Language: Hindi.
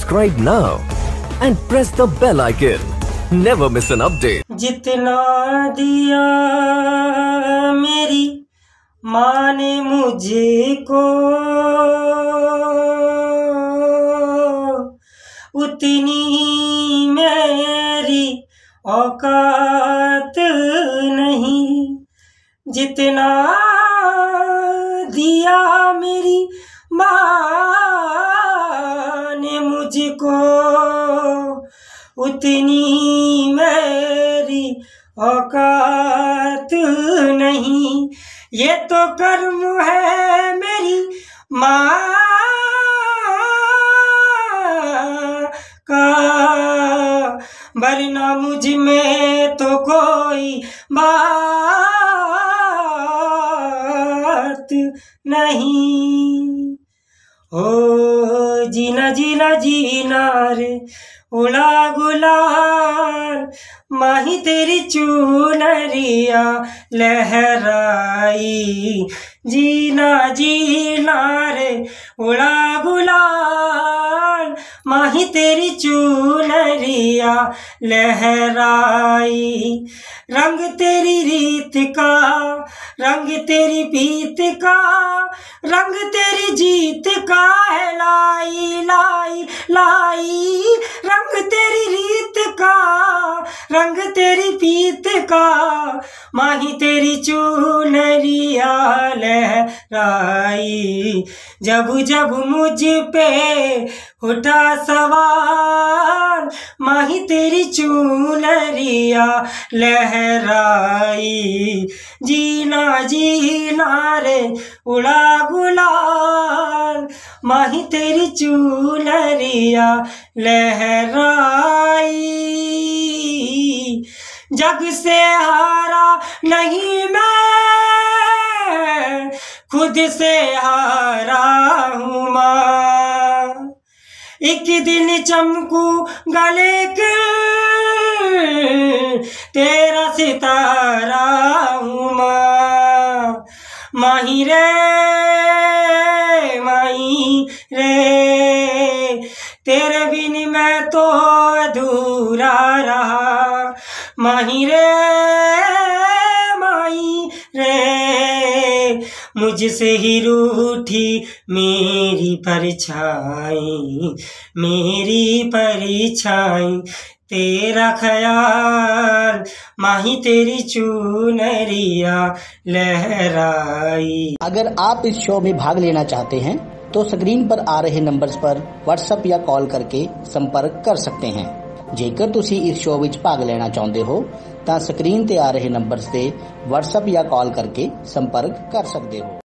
Subscribe now and press the bell icon. Never miss an update. जितना दिया मेरी माँ ने मुझको उतनी मेरी औकात नहीं। जितना दिया मेरी माँ ने मुझको उतनी मेरी औकात नहीं। ये तो कर्म है मेरी माँ का, वरना मुझ में तो कोई बात नहीं। ओ जीना जीना जीना रे उड़ा गुलाल, माही तेरी चुनरिया लहराई। जीना जीना रे उड़ा गुलाल, माही तेरी चुनरिया लहराई। रंग तेरी रीत का, रंग तेरी पीत का, रंग तेरी जीत का है लाई लाई लाई। रंग तेरी रीत का, रंग तेरी पीत का, माही तेरी चुनरिया लहराई। जब जब मुझ पे उठा सवाल, माही तेरी चुनरिया लहराई। जीना जीना रे उड़ा गुलाल, माही तेरी चुनरिया लहराई। जग से हारा नहीं मैं, खुद से हारा हूँ माँ। एक दिन चमकू गले के तेरा सितारा हूँ माँ। माही रे माही रे, तेरे बिन मैं तो अधूरा रहा। माही रे माही रे, मुझसे ही रूठी मेरी परछाई, मेरी परछाई। तेरा ख्याल माही तेरी चुनरिया लहराई। अगर आप इस शो में भाग लेना चाहते हैं तो स्क्रीन पर आ रहे नंबर्स पर व्हाट्सएप या कॉल करके संपर्क कर सकते हैं। जेकर तुसी इस शो विच भाग लेना चाहते हो तो स्क्रीन ते आ रहे नंबर्स ते व्हाट्सएप या कॉल करके संपर्क कर सकते हो।